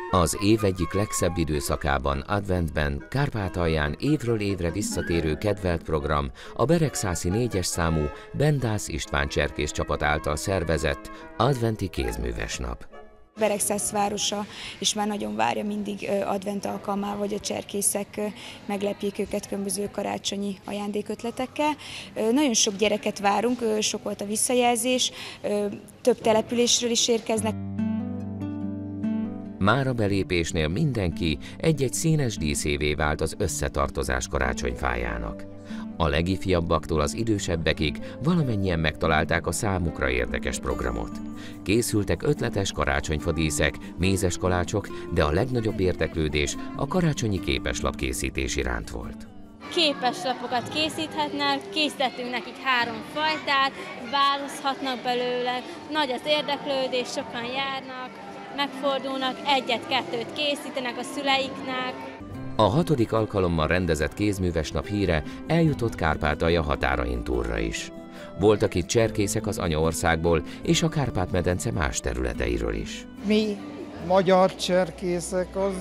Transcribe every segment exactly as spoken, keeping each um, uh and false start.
Az év egyik legszebb időszakában, adventben, Kárpátalján évről évre visszatérő kedvelt program a beregszászi négyes számú Bendász István cserkész csapat által szervezett adventi kézműves nap. Beregszász városa is már nagyon várja mindig advent alkalmával, hogy a cserkészek meglepjék őket különböző karácsonyi ajándékötletekkel. Nagyon sok gyereket várunk, sok volt a visszajelzés, több településről is érkeznek. Már a belépésnél mindenki egy-egy színes díszévé vált az összetartozás karácsonyfájának. A legifjabbaktól az idősebbekig valamennyien megtalálták a számukra érdekes programot. Készültek ötletes karácsonyfadíszek, mézes kalácsok, de a legnagyobb érdeklődés a karácsonyi képeslap készítés iránt volt. Képeslapokat készíthetnek, készítettünk nekik három fajtát, választhatnak belőle, nagy az érdeklődés, sokan járnak, megfordulnak, egyet-kettőt készítenek a szüleiknek. A hatodik alkalommal rendezett kézműves nap híre eljutott Kárpátalja határain túlra is. Voltak itt cserkészek az anyaországból és a Kárpát-medence más területeiről is. Mi, magyar cserkészek, az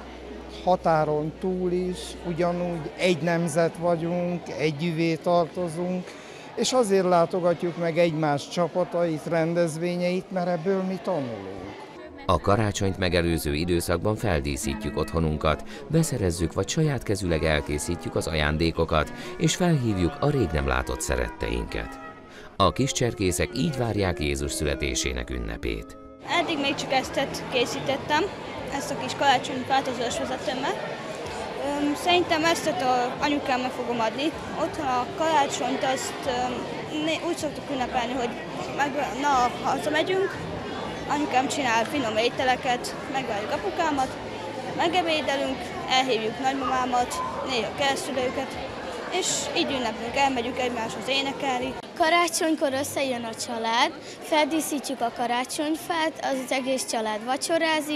határon túl is, ugyanúgy egy nemzet vagyunk, együvé tartozunk, és azért látogatjuk meg egymás csapatait, rendezvényeit, mert ebből mi tanulunk. A karácsonyt megelőző időszakban feldíszítjük otthonunkat, beszerezzük vagy saját kezüleg elkészítjük az ajándékokat, és felhívjuk a rég nem látott szeretteinket. A kis cserkészek így várják Jézus születésének ünnepét. Eddig még csak ezt készítettem, ezt a kis karácsonyfát az ősvezetőmmel. Szerintem ezt a anyukámnak fogom adni. Otthon a karácsonyt azt úgy szoktuk ünnepelni, hogy meg, na, hazamegyünk, anyukám csinál finom ételeket, megvárjuk apukámat, megebédelünk, elhívjuk nagymamámat, néha keresztülőket, és így ünneplünk, elmegyünk egymáshoz énekelni. Karácsonykor összejön a család, feldíszítjük a karácsonyfát, az egész család vacsorázik,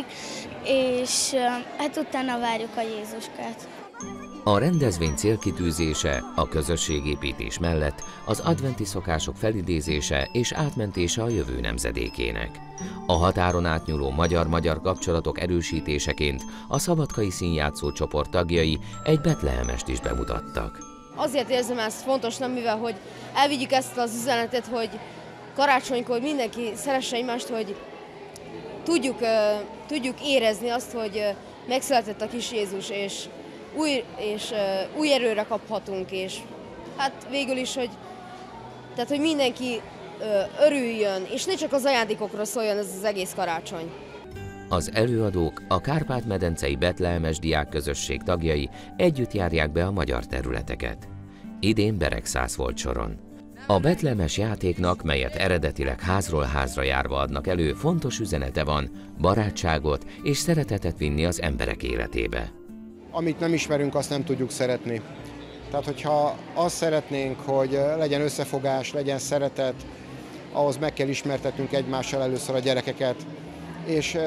és hát utána várjuk a Jézuskát. A rendezvény célkitűzése a közösségépítés mellett az adventi szokások felidézése és átmentése a jövő nemzedékének. A határon átnyúló magyar-magyar kapcsolatok erősítéseként a szabadkai színjátszó csoport tagjai egy betlehemest is bemutattak. Azért érzem ezt fontosnak, mivel hogy elvigyük ezt az üzenetet, hogy karácsonykor mindenki szeresse egymást, hogy tudjuk, tudjuk érezni azt, hogy megszületett a kis Jézus, és új, és új erőre kaphatunk, és hát végül is, hogy, tehát, hogy mindenki örüljön, és ne csak az ajándékokról szóljon ez az egész karácsony. Az előadók, a Kárpát-medencei betlehemes diákközösség tagjai együtt járják be a magyar területeket. Idén Beregszász volt soron. A betlehemes játéknak, melyet eredetileg házról házra járva adnak elő, fontos üzenete van, barátságot és szeretetet vinni az emberek életébe. Amit nem ismerünk, azt nem tudjuk szeretni. Tehát, hogyha azt szeretnénk, hogy legyen összefogás, legyen szeretet, ahhoz meg kell ismertetnünk egymással először a gyerekeket, és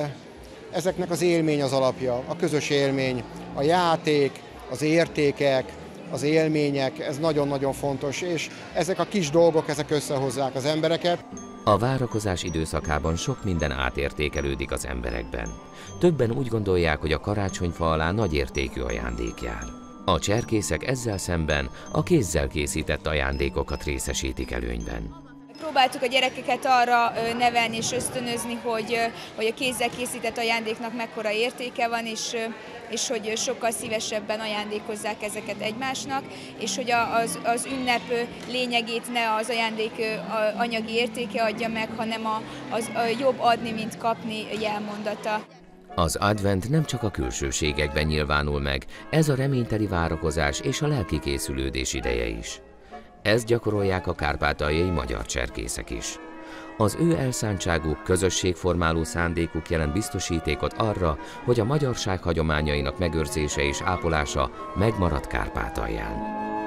ezeknek az élmény az alapja, a közös élmény, a játék, az értékek, az élmények, ez nagyon-nagyon fontos, és ezek a kis dolgok, ezek összehozzák az embereket. A várakozás időszakában sok minden átértékelődik az emberekben. Többen úgy gondolják, hogy a karácsonyfa alá nagy értékű ajándék jár. A cserkészek ezzel szemben a kézzel készített ajándékokat részesítik előnyben. Próbáltuk a gyerekeket arra nevelni és ösztönözni, hogy, hogy a kézzel készített ajándéknak mekkora értéke van, és, és hogy sokkal szívesebben ajándékozzák ezeket egymásnak, és hogy az, az ünnep lényegét ne az ajándék anyagi értéke adja meg, hanem a, az, a jobb adni, mint kapni jelmondata. Az advent nem csak a külsőségekben nyilvánul meg, ez a reményteli várakozás és a lelki készülődés ideje is. Ezt gyakorolják a kárpátaljai magyar cserkészek is. Az ő elszántságuk, közösségformáló szándékuk jelent biztosítékot arra, hogy a magyarság hagyományainak megőrzése és ápolása megmarad Kárpátalján.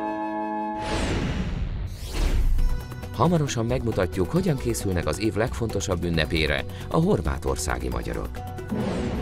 Hamarosan megmutatjuk, hogyan készülnek az év legfontosabb ünnepére a horvátországi magyarok.